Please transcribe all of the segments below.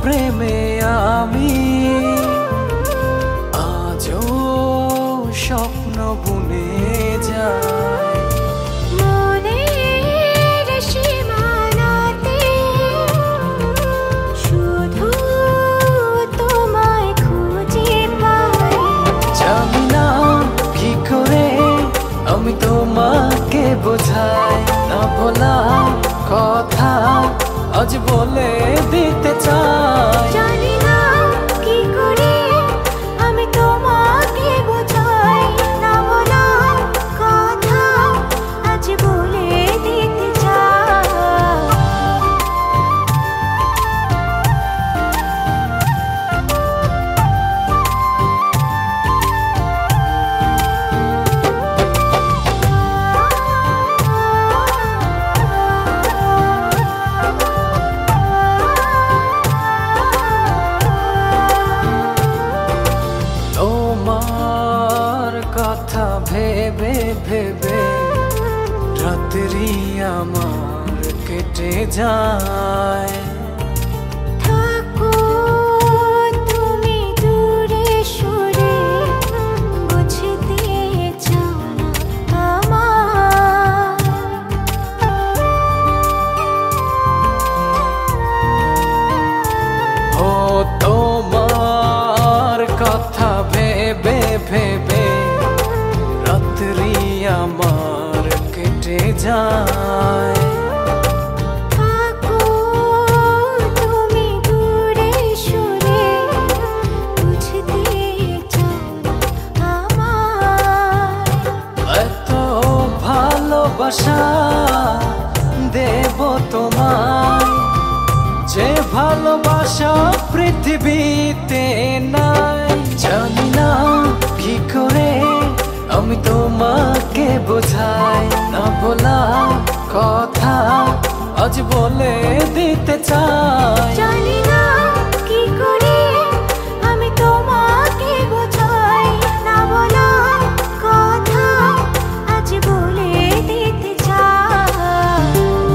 প্রেমে আমি আজও স্বপ্ন বুনে যায়। মনের সীমানাতে শুধু তোমায় খুঁজে পাই। জানি না কি করে আমি তোমাকে বোঝাই, না বলা কথা আজ বলে দিতে চাই। জানি না কি করে আমি তোমাকে বোঝাই, না বলা কথা আজ বলে দিতে চাই। তোমার কথা ভেবে ভেবে রাত্রি আমার কেটে যায়। থাকো তুমি দূরে সরে, বুঝতে চাও না আমার। ও তোমার কথা ভেবে ভেবে রাত্রি আমার কেটে যায়। থাকো তুমি দূরে সরে, বুঝতে চাও না আমার। এত ভালোবাসা দেব তোমায়, যে ভালোবাসা পৃথিবীতে নাই। জানি না কি করে আমি তোমাকে বোঝাই, না বলা কথা আজ বলে দিতে চাই। জানি না কি করে আমি তোমাকে বোঝাই, না বলা কথা আজ বলে দিতে চাই।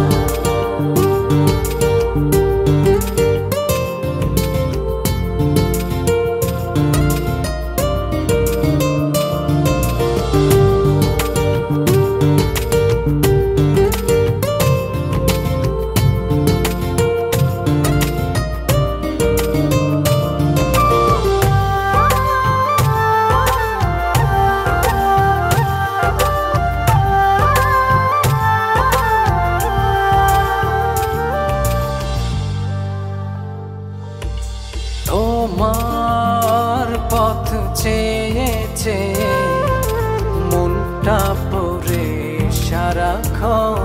তোমার পথ চেয়ে চেয়ে মনটা পড়ে সারাক্ষণ।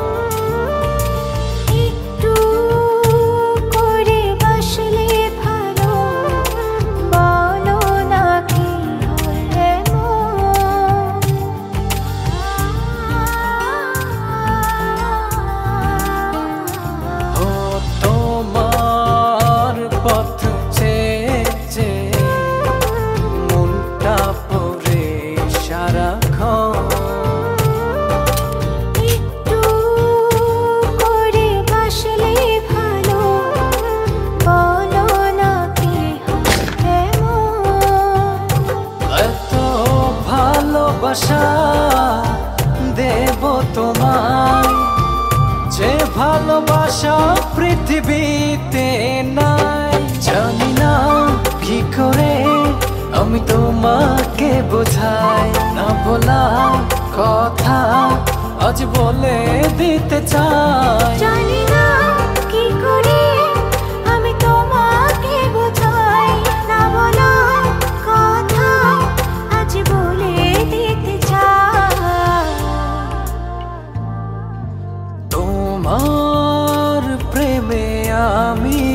একটু করে বাসলে ভালো, বলো না কি হয় এমন। ও তোমার পথ চেয়ে চেয়ে মনটা পড়ে সারাক্ষণ। একটু করে বাসলে ভালো, বলো না কি হয় এমন। এত ভালোবাসা দেব তোমায়, যে ভালোবাসা পৃথিবীতে নাই। জানি না কি করে আমি তোমাকে বোঝাই, না বলা কথা আজ বলে দিতে চাই। জানি না কি করে আমি তোমাকে বোঝাই, না বলা কথা আজ বলে দিতে চাই। তোমার প্রেমে আমি